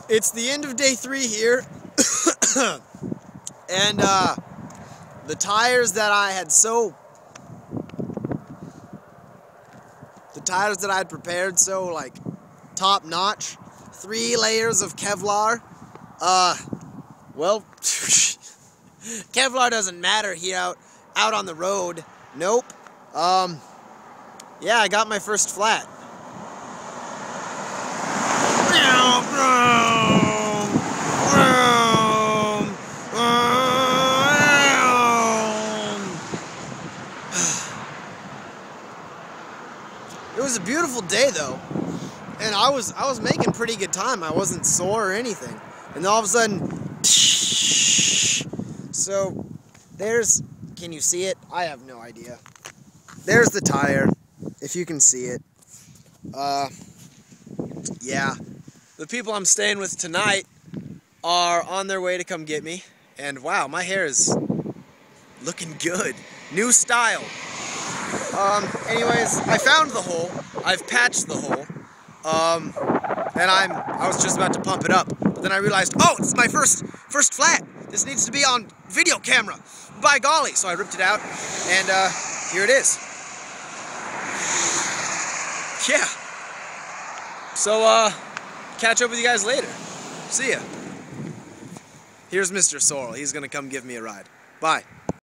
It's the end of day 3 here, and the tires that I had prepared so like top notch, 3 layers of Kevlar. Well, Kevlar doesn't matter here out on the road. Nope. Yeah, I got my first flat. It was a beautiful day though, and I was making pretty good time. I wasn't sore or anything, and then all of a sudden, so there's, can you see it? I have no idea. There's the tire, if you can see it. Yeah, the people I'm staying with tonight are on their way to come get me, and wow, my hair is looking good. New style. Anyways, I found the hole. I've patched the hole. And I was just about to pump it up, but then I realized, oh, it's my first flat. This needs to be on video camera. By golly. So I ripped it out, and here it is. Yeah. So, catch up with you guys later. See ya. Here's Mr. Sorrel. He's gonna come give me a ride. Bye.